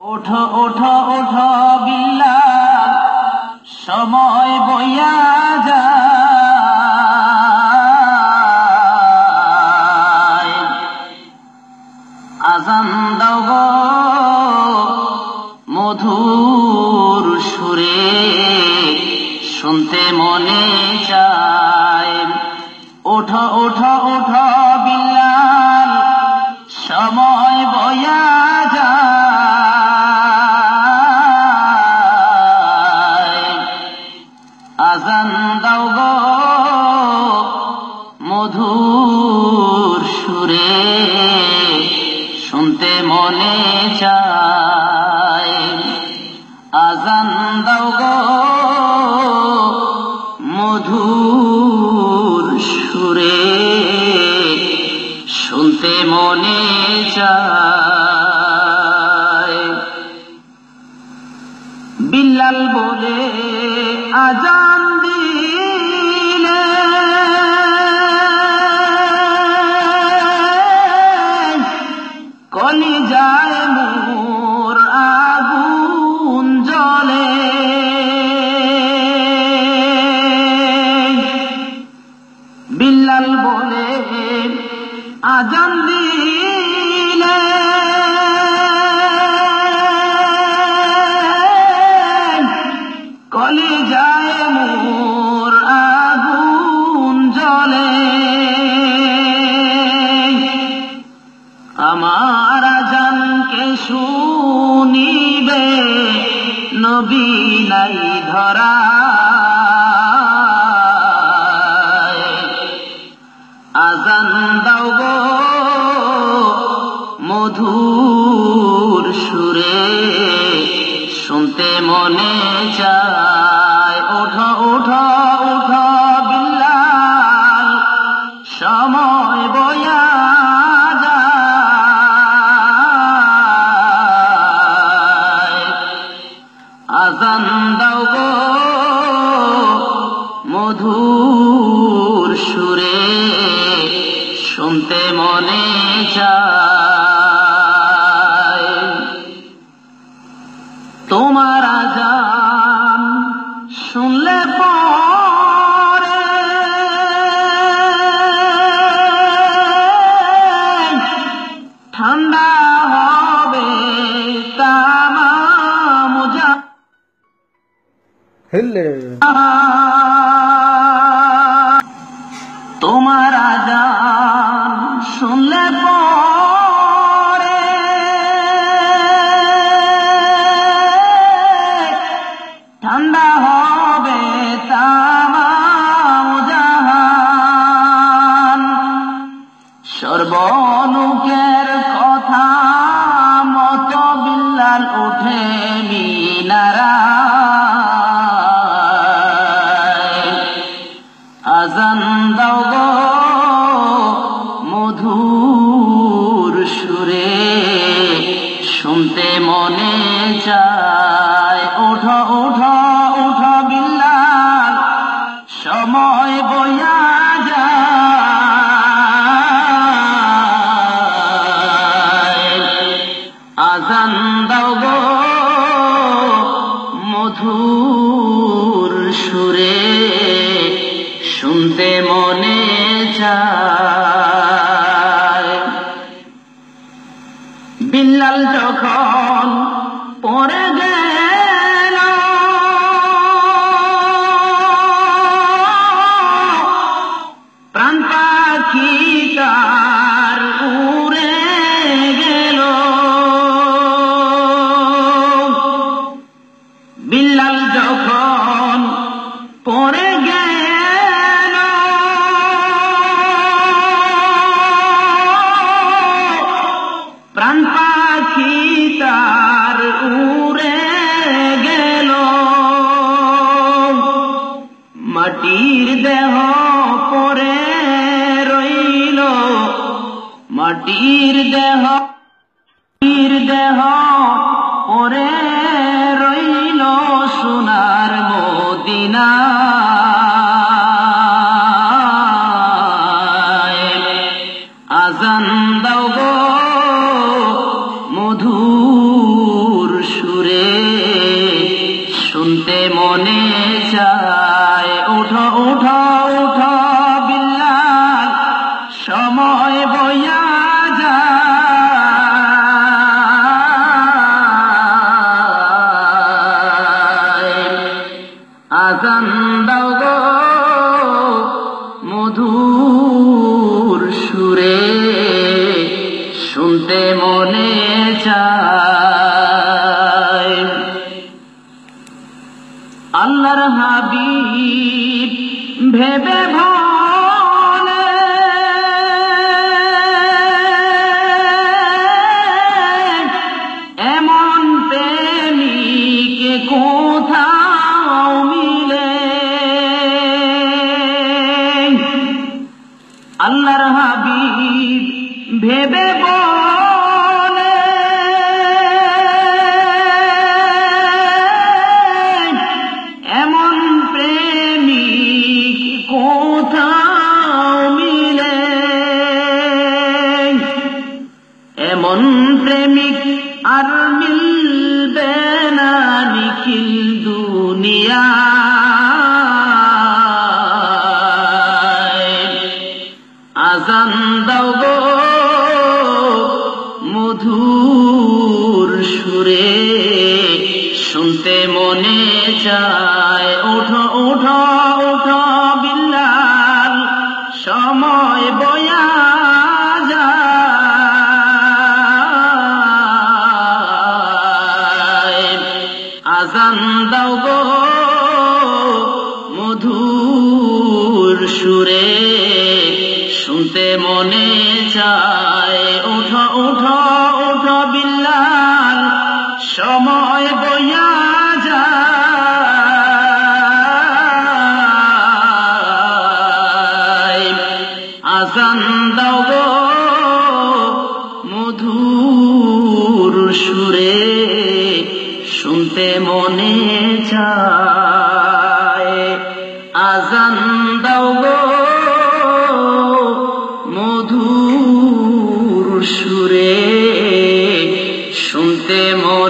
ওঠো ওঠো ওঠো বিল্লাল, সময় বইয়া যায়। আজান দাও গো মধুর সুরে, শুনতে মনে চায়। ওঠো ওঠো ওঠো বিল্লাল, সময় বইয়া যায়। আজান দাও গো মধুর সুরে, শুনতে মনে চায়। আজান দাও গো মধুর সুরে, শুনতে মনে চায়। বিল্লাল বলে আজান দিলে কলিজায় মোর আগুন জ্বলে। বিল্লাল বলে আজান দিলে কলিজায় মোর আগুন জ্বলে। আমার আজানকে শুনিবে নবী নাই ধরায়। আজান দাও গো মধুর সুরে, শুনতে মনে চায়। ওঠো ওঠো ওঠো বিল্লাল, সময় বইয়া যায়। আজান দাও গো মধুর সুরে, শুনতে মনে চায়। তোমার আজান শুনলে পরে ঠান্ডা হবে তামাম জাহান। তোমার আজান শুনলে পরে ঠান্ডা হবে তামাম জাহান। সর্বলোকের কথা মত বিল্লাল ওঠে মিনারায়। আজান দাও গো মধুর সুরে, শুনতে মনে চায়। ওঠো ওঠো ওঠো বিল্লাল, সময় বইয়া যায়। আজান দাও গো মধুর সুরে, শুনতে মনে চায়। বিল্লাল যখন পড়ে গেল প্রাণ পাখি তার উড়ে গেল। বিল্লাল যখন পড়ে গেল প্রাণ পাখি তার উড়ে গেল। মাটির দেহ পড়ে রইল, মাটির দেহ পড়ে রইল সোনার মদিনায়। আজান দাও গো মধুর আজান দাও গো মধুর সুরে, শুনতে মনে চায়। আল্লাহর হাবিব ভেবে ভালে এমন প্রেমিকে কোথাও মিলে। আল্লাহর হাবিব ভেবে বলে এমন প্রেমিক কোথাও মিলে, এমন প্রেমিক আর মিলবে না নিখিল দুনিয়ায়। আজান দাও গো মধুর সুরে, শুনতে মনে চায়। ওঠো ওঠো ওঠো বিল্লাল, সময় বয়া যায়। আজান দাও গো মধুর সুরে, শুনতে মনে চায়। ওঠো ওঠো ওঠো বিল্লাল, সময় বয়া যায়। আজান দাও গো মধুর সুরে, শুনতে মনে চায়। আজান দাও গো মধুর সুরে, শুনতে মনে